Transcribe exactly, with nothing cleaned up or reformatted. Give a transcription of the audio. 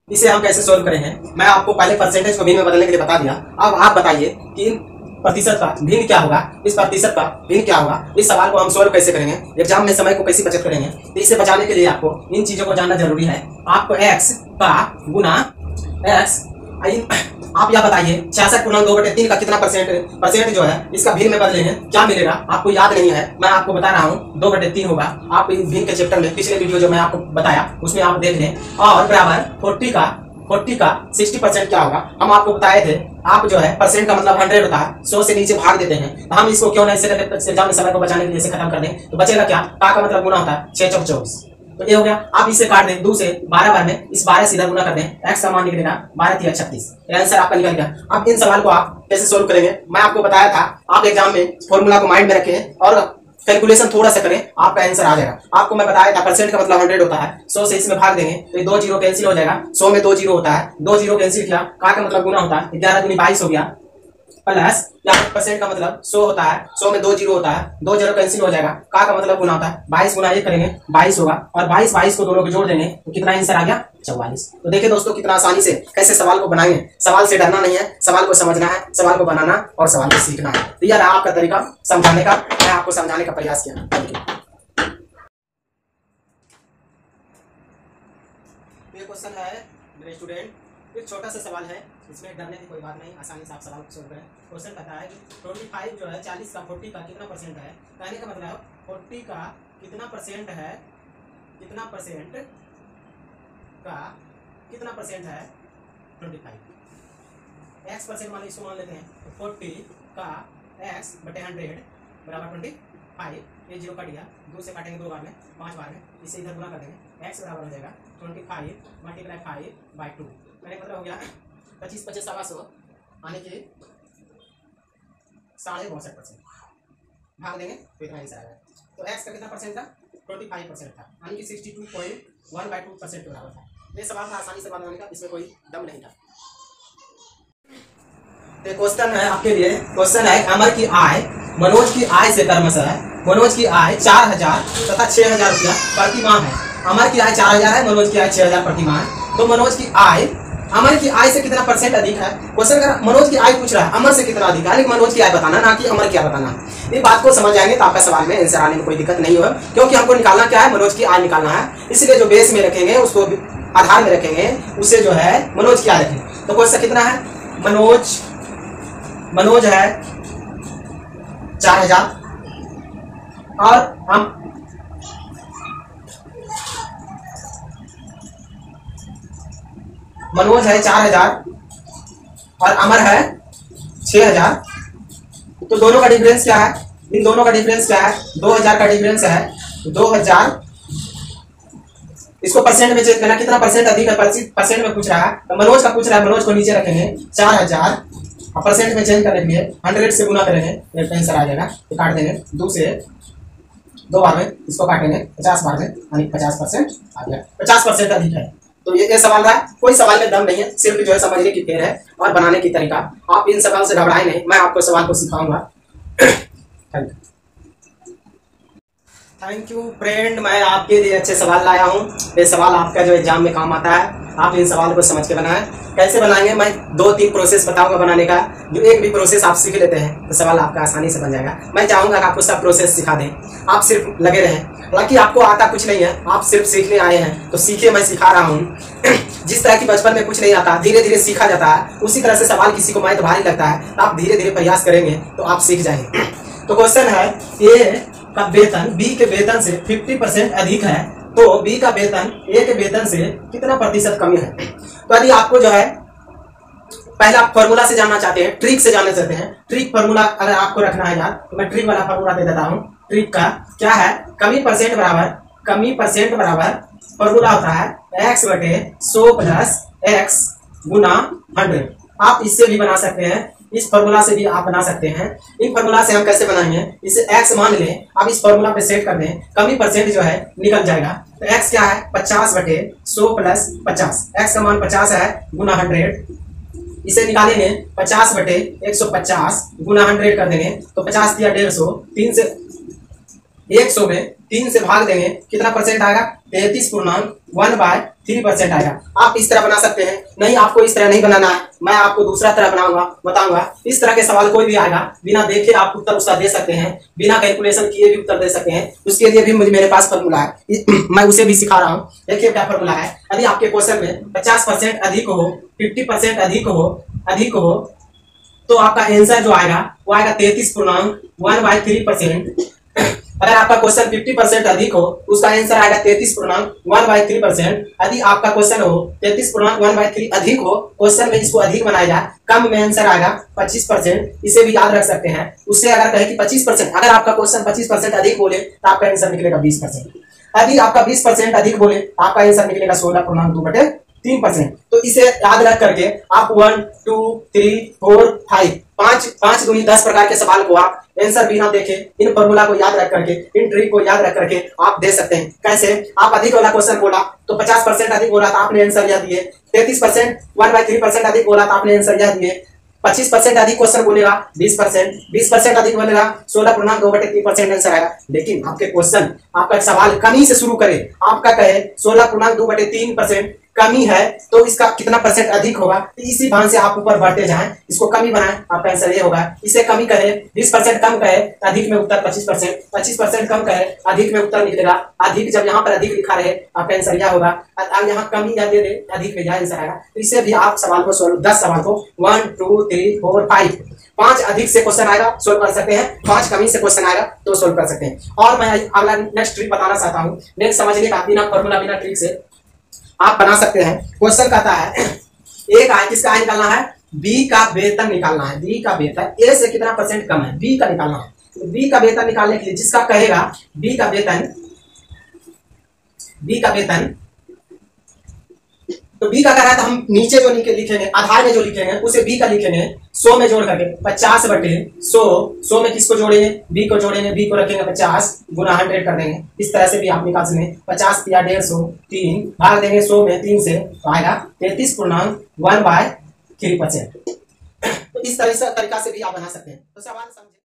इसे हम कैसे सोल्व करेंगे। मैं आपको पहले परसेंटेज को भिन्न में बदलने के लिए बता दिया। अब आप बताइए कि प्रतिशत का भिन्न क्या होगा, इस प्रतिशत का भिन्न क्या होगा, इस सवाल को हम सोल्व कैसे करेंगे, एग्जाम में समय को कैसे बचत करेंगे। तो इसे बचाने के लिए आपको इन चीजों को जानना जरूरी है। आपको x का गुना x, आप यह बताइए छियासठ पूर्णांक दो बटे तीन का कितना परसेंट परसेंट जो है इसका भिन्न में बदलेंगे, क्या मिलेगा। आपको याद नहीं है, मैं आपको बता रहा हूँ, दो बटे तीन होगा। आप भिन्न के चैप्टर में पिछले वीडियो जो मैं आपको बताया उसमें आप देख लें। और बराबर फोर्टी का फोर्टी का सिक्सटी परसेंट क्या होगा, हम आपको बताए थे। आप जो है परसेंट का मतलब हंड्रेड होता है, सौ से नीचे भाग देते हैं। तो हम इसको क्यों नहीं एग्जाम में समय को बचाने के लिए इसे खत्म कर दें। तो बचेगा क्या, का का मतलब गुना होता है छह चौक चौबीस। तो ये हो गया। आप इसे काट दें दो से बारह बार में, इस बारह सीधा गुना कर दें, एक्स का मान निकलेगा बारह तिया छत्तीस। आंसर आपका निकल गया। अब इन सवाल को आप कैसे सोल्व करेंगे, मैं आपको बताया था। आप एग्जाम में फॉर्मूला को माइंड में रखें और कैलकुलेशन थोड़ा सा करें, आपका आंसर आ जाएगा। आपको मैं बताया था परसेंट का मतलब हंड्रेड होता है, सौ से इसमें भाग देंगे तो दो जीरो कैंसिल हो जाएगा। सौ में दो जीरो होता है, दो जीरो कैंसिल किया, का का मतलब गुना होता है, ग्यारह दूनी बाईस हो गया। प्लस यहाँ परसेंट का मतलब सौ होता है, सौ में दो जीरो होता है, दो जीरो कैंसिल हो जाएगा, का का मतलब गुना होता है, बाईस गुना एक करेंगे बाईस होगा, और बाईस बाईस को दोनों को जोड़ देंगे तो कितना आंसर आ गया चौवालीस। तो देखिए दोस्तों कितना आसानी से कैसे सवाल को बनाएंगे। सवाल से डरना नहीं है, सवाल को समझना है, सवाल को बनाना और सवाल को सीखना है। तो यह रहा आपका तरीका समझाने का, मैं आपको समझाने का प्रयास किया। ये क्वेश्चन है मेरे स्टूडेंट, एक छोटा सा सवाल है, इसमें डरने की कोई बात नहीं, आसानी से आप सवाल को सोल्व करें। क्वेश्चन कहता है कि पच्चीस जो है चालीस का चालीस का कितना परसेंट है। कहने का मतलब चालीस का कितना परसेंट है, कितना परसेंट का कितना परसेंट है पच्चीस। x परसेंट मान इसको मान लेते हैं तो चालीस का x बटे हंड्रेड बराबर पच्चीस। ये जीरो कट गया, दो से काटेंगे दो बार में, पांच बार में, इसे इधर गुना कर देंगे, x बराबर हो जाएगा पच्चीस मल्टीप्लाई फाइव बाई टू। कहने का मतलब हो गया पच्चीस पच्चीस सवा सौ आने के साढ़े बासठ परसेंट भाग देंगे तो इतना आंसर आएगा। तो x का कितना परसेंट था, पच्चीस परसेंट था, यानी कि बासठ point one by two percent के बराबर था। ये सवाल था आसानी से बनाने का, इसमें कोई दम नहीं था। तो क्वेश्चन है आपके लिए, क्वेश्चन है अमर की आय मनोज की आय से क्रमशः है। मनोज की आय चार हजार तथा छह हजार रुपया प्रति माह है। अमर की आय चार हजार है, मनोज की आय छह हजार प्रति माह है। तो मनोज की आय अमर की आय से कितना परसेंट अधिक है। क्वेश्चन कर मनोज की आय पूछ रहा है, अमर से कितना अधिक है, लेकिन मनोज की आय बताना, ना कि अमर क्या बताना। ये बात को समझ जाएंगे तो आपका सवाल में आंसर आने में कोई दिक्कत नहीं होगा, क्योंकि हमको निकालना क्या है, मनोज की आय निकालना है। इसलिए जो बेस में रखेंगे उसको आधार में रखेंगे, उससे जो है मनोज की आय रखेंगे। तो क्वेश्चन कितना है, मनोज मनोज है चार हजार और हम मनोज है चार हजार और अमर है छह हजार। तो दोनों का डिफरेंस क्या है, इन दोनों का डिफरेंस क्या है, दो हजार का डिफरेंस है। दो हजार इसको परसेंट में चेक करना, कितना परसेंट अधिक है, परसेंट में पूछ रहा है। तो मनोज का पूछ रहा है, मनोज को नीचे रखेंगे चार हजार और परसेंट में चेंज करने के लिए हंड्रेड से गुना करेंगे, आंसर आ जाएगा। तो काट देंगे दो से दो बार में, इसको काटेंगे पचास बार में, यानी पचास परसेंट आ गया, पचास परसेंट अधिक है। तो ये, ये सवाल रहा, कोई सवाल में दम नहीं है, सिर्फ जो है समझने की फेर है और बनाने की तरीका। आप इन सवाल से घबराए नहीं, मैं आपको सवाल को सिखाऊंगा। Thank you thank you friend, मैं आपके लिए अच्छे सवाल लाया हूँ। ये सवाल आपका जो एग्जाम में काम आता है, आप इन सवाल को समझ के बनाएं। कैसे बनाएंगे, मैं दो तीन प्रोसेस बताऊंगा बनाने का। जो एक भी प्रोसेस आप सीख लेते हैं तो सवाल आपका आसानी से बन जाएगा। मैं चाहूंगा कि आपको सब प्रोसेस सिखा दें, आप सिर्फ लगे रहें। हालांकि आपको आता कुछ नहीं है, आप सिर्फ सीखने आए हैं, तो सीखे, मैं सिखा रहा हूँ। जिस तरह की बचपन में कुछ नहीं आता, धीरे धीरे सीखा जाता है, उसी तरह से सवाल किसी को मैथ भारी लगता है, तो आप धीरे धीरे प्रयास करेंगे तो आप सीख जाएंगे। तो क्वेश्चन है, ए का वेतन बी के वेतन से पचास परसेंट अधिक है, तो बी का वेतन ए के वेतन से कितना प्रतिशत कम है। तो यदि आपको जो है पहला फॉर्मूला से जानना चाहते हैं, ट्रिक से जानना चाहते हैं, ट्रिक फॉर्मूला अगर आपको रखना है यार, तो मैं ट्रिक वाला फॉर्मूला दे देता हूँ। ट्रिक का क्या है, कमी परसेंट बराबर कमी परसेंट बराबर फॉर्मूला होता है एक्स बटे सौ प्लस एक्स गुना हंड्रेड। आप इससे भी बना सकते हैं, इस फॉर्मूला से भी आप बना सकते हैं। इन फॉर्मूला से हम कैसे बनाएंगे, इसे x मान लें, आप इस फॉर्मूला पे सेट कर दें, कमी परसेंट जो है निकल जाएगा। तो x क्या है, पचास बटे सौ प्लस पचास, x का मान पचास है गुना हंड्रेड, इसे निकालेंगे पचास बटे एक सौ पचास गुना हंड्रेड कर देंगे, तो पचास दिया डेढ़ सौ, तीन से एक सौ में तीन से भाग देंगे, कितना परसेंट आएगा, तैतीस पूर्णांक वन बाय थ्री परसेंट आएगा। आप इस तरह बना सकते हैं, नहीं आपको इस तरह नहीं बनाना है, मैं आपको दूसरा तरह बनाऊंगा बताऊंगा। इस तरह के सवाल कोई भी आएगा बिना देखे आप उत्तर उसका दे सकते हैं, बिना कैलकुलेशन किए भी उत्तर दे सकते हैं। उसके लिए भी मुझे मेरे पास फॉर्मूला है, मैं उसे भी सिखा रहा हूँ। देखिए क्या फॉर्मूला है। यदि आपके क्वेश्चन में पचास परसेंट अधिक हो, फिफ्टी परसेंट अधिक हो अधिक हो तो आपका आंसर जो आएगा वो आएगा तैतीस पूर्णांक वन बाई थ्री परसेंट। अगर आपका क्वेश्चन फिफ्टी परसेंट अधिक हो उसका आंसर आएगा तैतीस पूर्णांक वन बाई थ्री परसेंट। यदि आपका क्वेश्चन हो तैतीस पूर्णांक वन बाई थ्री अधिक हो, क्वेश्चन में इसको अधिक बनाया जाए, कम में आंसर आएगा पच्चीस परसेंट। इसे भी याद रख सकते हैं। उससे अगर कहे कि पच्चीस परसेंट, अगर आपका क्वेश्चन पच्चीस परसेंट अधिक बोले तो आपका आंसर निकलेगा बीस परसेंट। यदि आपका बीस परसेंट अधिक बोले आपका आंसर निकलेगा सोलह पूर्णांक दो बटे तीन परसेंट। तो इसे याद रख करके आप one two three four five पांच पांच दूनी दस प्रकार के सवाल को आप आंसर बिना देखे इन फॉर्मूला को याद रख करके, इन ट्रिक को याद रख करके आप दे सकते हैं। कैसे? आप अधिक वाला क्वेश्चन बोला तो पचास परसेंट अधिक बोला तो आपने आंसर यह दिए, तैतीस percent one by three percent अधिक बोला तो आपने आंसर यह दिए, पच्चीस परसेंट अधिक क्वेश्चन बोलेगा बीस परसेंट, बीस परसेंट अधिक बोलेगा सोलह पूर्णांक दो बटे तीन परसेंट आंसर आएगा। लेकिन आपके क्वेश्चन आपका सवाल कमी से शुरू करे, आपका कहे सोलह पूर्णांक दो बटे तीन परसेंट कमी है तो इसका कितना परसेंट अधिक होगा, तो इसी भान से आप ऊपर बढ़ते जाएं, इसको कमी बनाएं, आपका आंसर ये होगा। इसे कमी कहे, बीस परसेंट कम कहे अधिक में उत्तर पच्चीस परसेंट, पच्चीस परसेंट कम कहे अधिक में उत्तर निकलेगा। अधिक जब यहाँ पर अधिक लिखा रहे आपका आंसर यह होगा, अब यहाँ कमी या दे दे अधिक में यह आंसर आएगा। तो इससे भी आप सवाल को सोल्व, दस सवाल को one two three four five पांच अधिक से क्वेश्चन आएगा सोल्व कर सकते हैं, पांच कमी से क्वेश्चन आएगा तो सोल्व कर सकते हैं। और मैं अगला नेक्स्ट ट्रिक बताना चाहता हूँ। नेक्स्ट समझने का बिना फॉर्मूला बिना ट्रिक से आप बना सकते हैं। क्वेश्चन कहता है एक आय, किसका आय निकालना है? बी का वेतन निकालना है। बी का वेतन ए से कितना परसेंट कम है, बी का निकालना है। तो बी का वेतन निकालने के लिए जिसका कहेगा बी का वेतन, बी का वेतन तो बी का कह रहा है तो हम नीचे जो लिखेंगे आधार में जो लिखेंगे उसे बी का लिखेंगे सौ में जोड़ करके पचास बटे सौ, सौ में किसको जोड़ेंगे? बी को जोड़ेंगे, बी को रखेंगे पचास गुना हंड्रेड कर देंगे। इस तरह से भी आप निकाल सकते हैं। पचास या डेढ़ सौ तीन भाग देंगे सौ में तीन से तो आएगा तैतीस पूर्णांक वन बाय थ्री परसेंट। तो इस तरह से तरीका से भी आप बना सकते हैं। तो सवाल समझे।